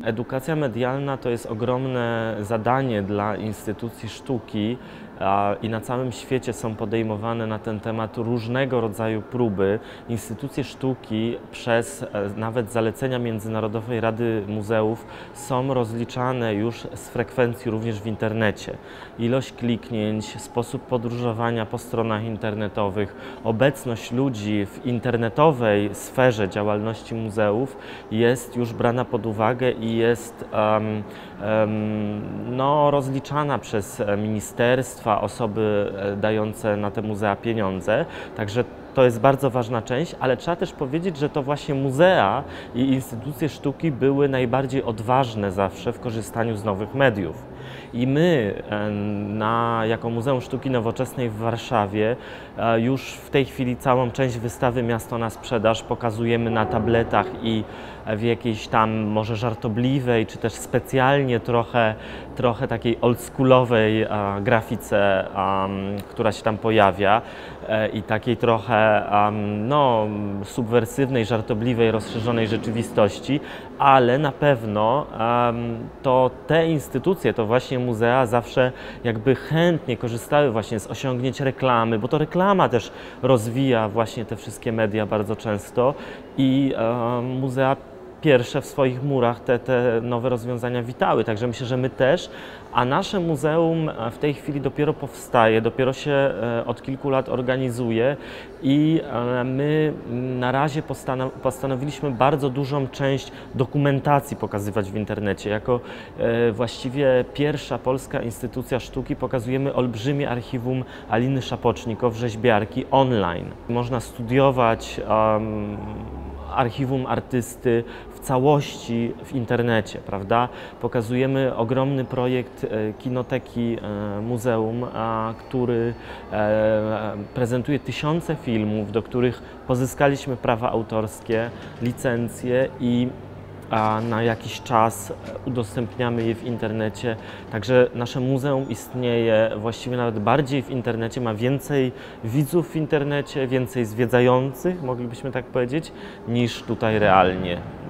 Edukacja medialna to jest ogromne zadanie dla instytucji sztuki i na całym świecie są podejmowane na ten temat różnego rodzaju próby. Instytucje sztuki przez nawet zalecenia Międzynarodowej Rady Muzeów są rozliczane już z frekwencji również w internecie. Ilość kliknięć, sposób podróżowania po stronach internetowych, obecność ludzi w internetowej sferze działalności muzeów jest już brana pod uwagę i jest rozliczana przez ministerstwa, osoby dające na te muzea pieniądze. Także to jest bardzo ważna część, ale trzeba też powiedzieć, że to właśnie muzea i instytucje sztuki były najbardziej odważne zawsze w korzystaniu z nowych mediów. I my jako Muzeum Sztuki Nowoczesnej w Warszawie już w tej chwili całą część wystawy Miasto na sprzedaż pokazujemy na tabletach i w jakiejś tam może żartobliwej, czy też specjalnie trochę takiej oldschoolowej grafice, która się tam pojawia i takiej trochę subwersywnej, żartobliwej, rozszerzonej rzeczywistości, ale na pewno to te instytucje, to właśnie muzea zawsze jakby chętnie korzystały właśnie z osiągnięć reklamy, bo to reklama też rozwija właśnie te wszystkie media bardzo często i muzea pierwsze w swoich murach te nowe rozwiązania witały, także myślę, że my też, a nasze muzeum w tej chwili dopiero powstaje, dopiero się od kilku lat organizuje i my na razie postanowiliśmy bardzo dużą część dokumentacji pokazywać w internecie. Jako właściwie pierwsza polska instytucja sztuki pokazujemy olbrzymie archiwum Aliny Szapocznikow, rzeźbiarki, online. Można studiować archiwum artysty w całości w internecie, prawda? Pokazujemy ogromny projekt Kinoteki Muzeum, który prezentuje tysiące filmów, do których pozyskaliśmy prawa autorskie, licencje i na jakiś czas udostępniamy je w internecie. Także nasze muzeum istnieje właściwie nawet bardziej w internecie, ma więcej widzów w internecie, więcej zwiedzających, moglibyśmy tak powiedzieć, niż tutaj realnie.